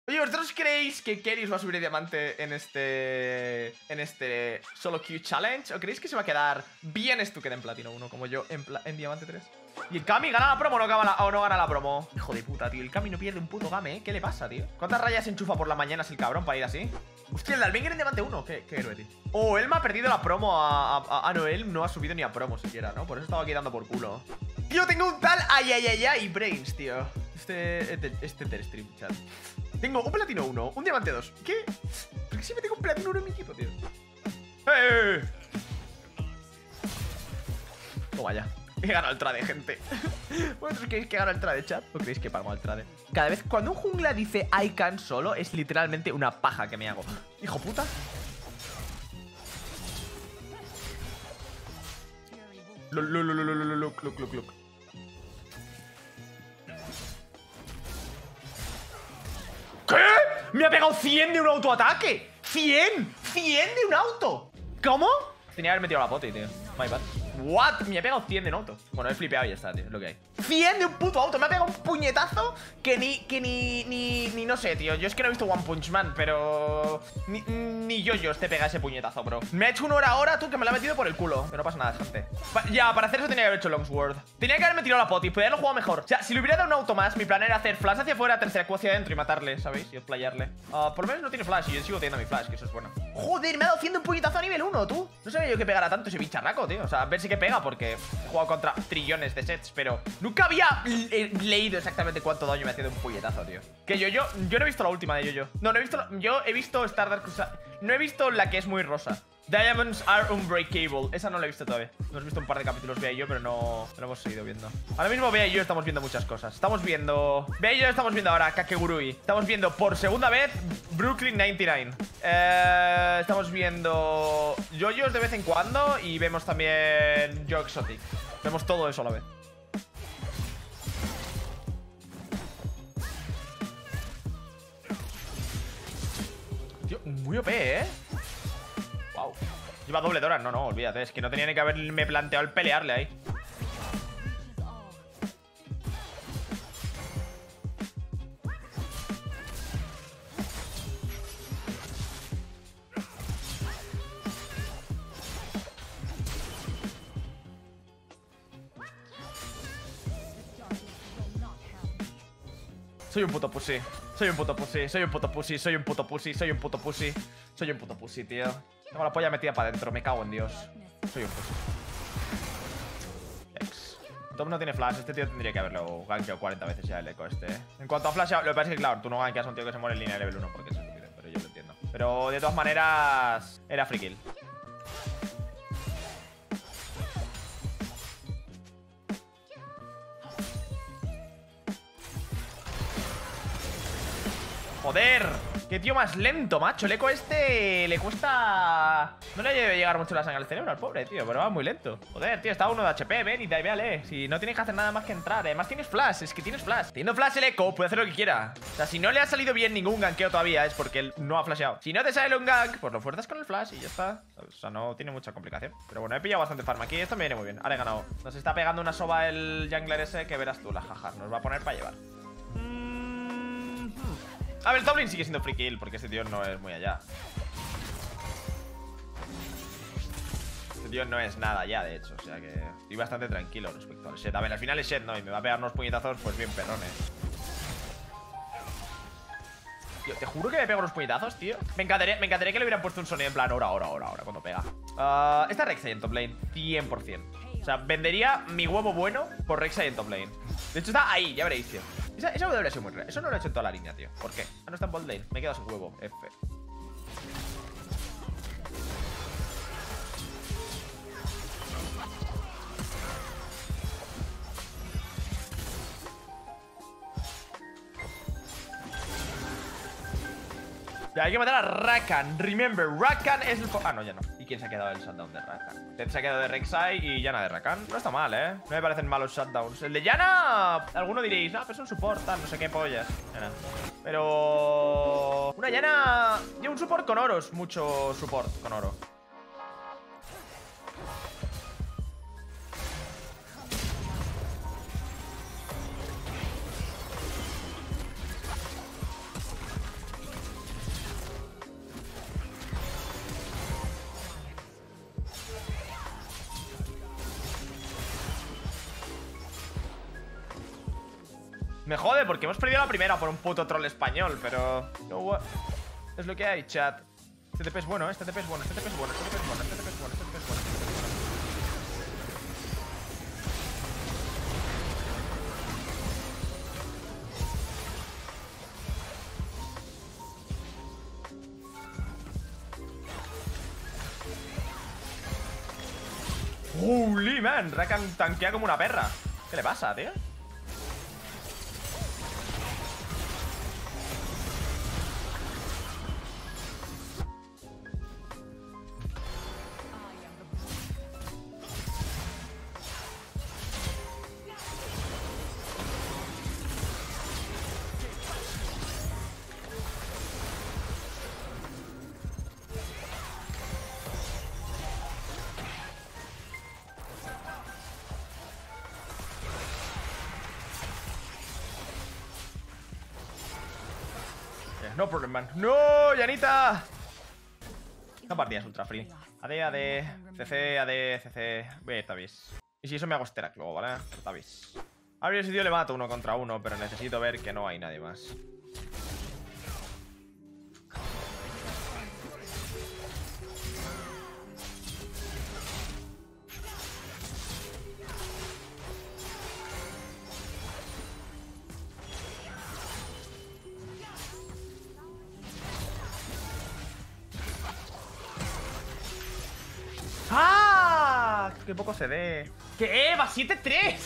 Oye, ¿vosotros creéis que Keris va a subir de diamante en este solo Q Challenge? ¿O creéis que se va a quedar bien Stucked en Platino 1 como yo en diamante 3? ¿Y el Kami gana la promo o no gana la promo? Hijo de puta, tío. El Kami no pierde un puto game, ¿eh? ¿Qué le pasa, tío? ¿Cuántas rayas enchufa por la mañana el cabrón para ir así? Hostia, el Dalbenger en diamante 1. ¿Qué héroe, tío? Oh, él me ha perdido la promo no, él no ha subido ni a promo siquiera, ¿no? Por eso estaba aquí dando por culo. Tío, tengo un tal ay, Brains, tío. Este stream, chat. Tengo un platino 1, un diamante 2. ¿Qué? ¿Por qué siempre tengo un platino 1 en mi equipo, tío? ¡Eh! Toma ya. He ganado el trade, gente. ¿Vosotros creéis que gano el trade, chat? ¿O creéis que pago el trade? Cada vez cuando un jungla dice I can solo, es literalmente una paja que me hago. Hijo puta. Look. ¿Qué? Me ha pegado 100 de un autoataque. 100 de un auto. ¿Cómo? Tenía que haber metido la poti, tío. My bad. What? Me ha pegado 100 de un auto. Bueno, he flipeado y ya está, tío. Es lo que hay. 100 de un puto auto. Me ha pegado un puñetazo que ni no sé, tío. Yo es que no he visto One Punch Man, pero ni yo te pega ese puñetazo, bro. Me ha hecho una hora ahora, tú, que me la ha metido por el culo. Pero no pasa nada, gente. Ya, para hacer eso tenía que haber hecho Longsword. Tenía que haberme tirado la poti. Podría haberlo jugado mejor. O sea, si le hubiera dado un auto más, mi plan era hacer flash hacia afuera, tercera Q hacia adentro y matarle, ¿sabéis? Y playarle. Por lo menos no tiene flash y yo sigo teniendo mi flash, que eso es bueno. Joder, me ha dado 100 de un puñetazo a nivel 1, tú. No sabía yo que pegara tanto ese bicharraco, tío. O sea, a ver si que pega, porque he jugado contra trillones de sets, pero nunca había leído exactamente cuánto daño me hacía de un puñetazo, tío. Que yo no he visto la última de yo. No he visto. Yo he visto Stardust. No he visto la que es muy rosa. Diamonds are unbreakable. Esa no la he visto todavía. Hemos visto un par de capítulos Bea y yo, pero no lo hemos seguido viendo. Ahora mismo Bea y yo estamos viendo muchas cosas. Estamos viendo... Bea y yo estamos viendo ahora Kakegurui. Estamos viendo por segunda vez Brooklyn 99. Estamos viendo JoJo's de vez en cuando. Y vemos también Joe Exotic. Vemos todo eso a la vez. Tío, muy OP, ¿eh? Wow. Lleva doble Dora. No, olvídate. Es que no tenía ni que haberme planteado el pelearle ahí. Soy un puto pussy. Soy un puto pussy, tío. Tengo la polla metida para adentro, me cago en Dios. Soy un pussy. Top no tiene flash, este tío tendría que haberlo gankeado 40 veces ya el eco este. En cuanto a flash, lo que pasa es que claro, tú no gankeas a un tío que se muere en línea de level 1 porque es estúpido, pero yo lo entiendo. Pero de todas maneras, era free kill. ¡Joder! ¡Qué tío más lento, macho! El eco este le cuesta... No le debe llegar mucho la sangre al cerebro al pobre, tío, pero va muy lento. Joder, tío, está uno de HP, ven y véale. Si no tienes que hacer nada más que entrar. Además tienes flash, es que tienes flash. Teniendo flash el eco, puede hacer lo que quiera. O sea, si no le ha salido bien ningún gankeo todavía, es porque él no ha flasheado. Si no te sale un gank, pues lo fuerzas con el flash y ya está. O sea, no tiene mucha complicación. Pero bueno, he pillado bastante farm aquí. Esto me viene muy bien. Ahora he ganado. Nos está pegando una soba el jungler ese que verás tú, la jaja. Nos va a poner para llevar. A ver, el top lane sigue siendo free kill porque este tío no es muy allá. Este tío no es nada ya, de hecho. O sea que estoy bastante tranquilo respecto al Shed. A ver, al final es Shed, ¿no? Y me va a pegar unos puñetazos, pues bien perrones. Tío, te juro que me pego unos puñetazos, tío. Me encantaría que le hubieran puesto un sonido en plan ahora, cuando pega. Esta Rek'Sai en top lane, 100%. O sea, vendería mi huevo bueno por Rek'Sai en top lane. De hecho está ahí, ya veréis, tío. Eso debería ser muy raro. Eso no lo he hecho en toda la línea, tío. ¿Por qué? Ah, no está en bot lane. Me he quedado sin huevo. F. Ya, hay que matar a Rakan. Remember, Rakan es el... Ah, no, ya no. ¿Y quién se ha quedado el shutdown de Rakan? Se ha quedado de Rek'Sai y Yana de Rakan. No está mal, ¿eh? No me parecen malos shutdowns. El de Yana... Alguno diréis, pero es un support, tal, no sé qué pollas. Yana. Pero... Una Yana... Y un support con oros. Mucho support con oro. Me jode porque hemos perdido la primera por un puto troll español, pero... es lo que hay, chat. Este TP es bueno, este TP es bueno, este TP es bueno, este TP es bueno, este TP es bueno, este TP es bueno, este TP es bueno. Holy man, Rakan tanquea como una perra. ¿Qué le pasa, tío? No problem, man. ¡No, Yanita! Esta partida es ultra free. AD, CC, AD, CC. Voy a ir Tabis. Y si eso me hago Sterak luego, ¿vale? Tabis. A ver si yo le mato 1 contra 1, pero necesito ver que no hay nadie más. ¡Ah! ¡Qué poco se ve! ¿Qué? ¡Va 7-3!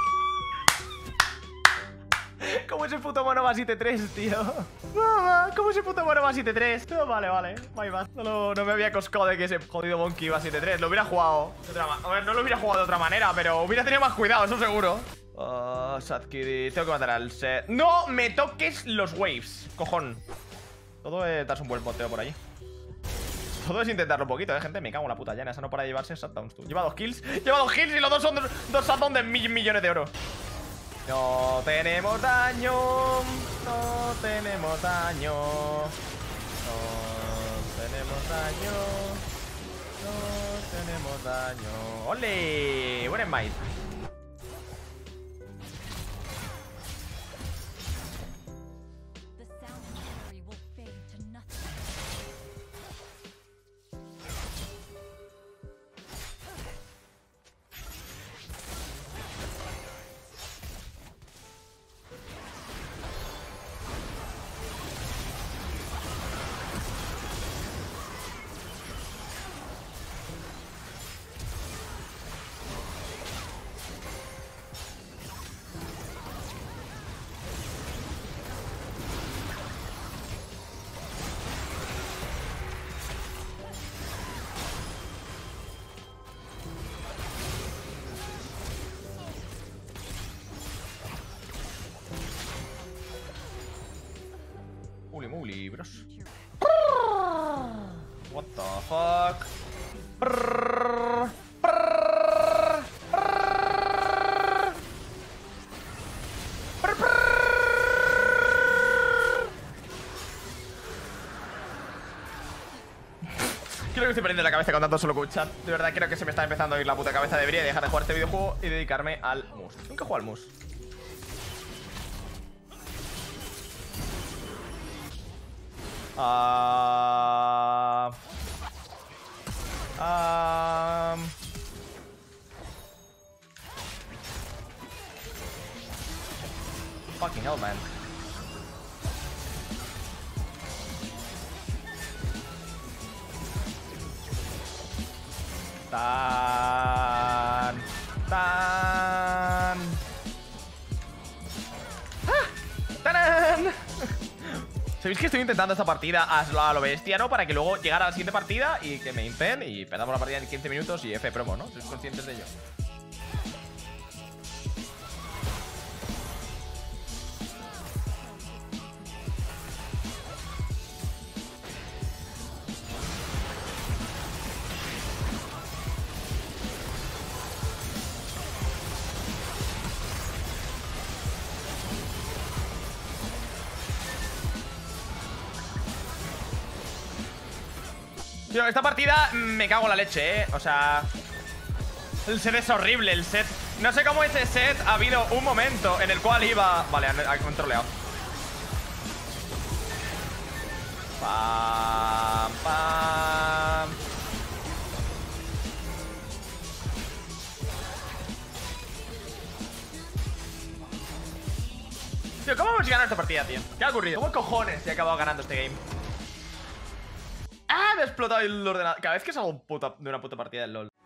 ¿Cómo ese puto mono va 7-3, tío? ¿Cómo ese puto mono va 7-3? No, vale, my bad. No me había coscado de que ese jodido monkey iba 7-3. Lo hubiera jugado de otra manera. A ver, no lo hubiera jugado de otra manera, pero hubiera tenido más cuidado, eso seguro. Sad Kitty. Tengo que matar al set. ¡No me toques los waves! Cojón. Todo es darse un buen boteo por allí. Todo es intentarlo un poquito, gente. Me cago en la puta llana. Esa no para de llevarse shutdowns, tú. Lleva 2 kills. Lleva 2 kills y los dos son dos shutdowns de millones de oro. No tenemos daño. No tenemos daño. No tenemos daño. No tenemos daño. ¡Ole! Buen smite. Muli, bros. What the fuck? Creo que estoy perdiendo la cabeza con tanto solo chat. De verdad creo que se me está empezando a ir la puta cabeza. Debería dejar de jugar este videojuego y dedicarme al mus. Nunca he jugado al mus. Fucking hell, man. ¡Tarán! ¿Sabéis que estoy intentando esta partida a lo bestia, no? Para que luego llegara a la siguiente partida y que me inten y perdamos la partida en 15 minutos y F promo, ¿no? ¿Sois conscientes de ello? Tío, esta partida me cago en la leche, O sea, el set es horrible, el set No sé cómo ese set ha habido un momento en el cual iba... Vale, ha controleado. Pam, pam. Tío, ¿cómo hemos ganado esta partida, tío? ¿Qué ha ocurrido? ¿Cómo cojones he acabado ganando este game? ¡Ah! Me ha explotado el ordenador. Cada vez que salgo de una puta partida del LoL.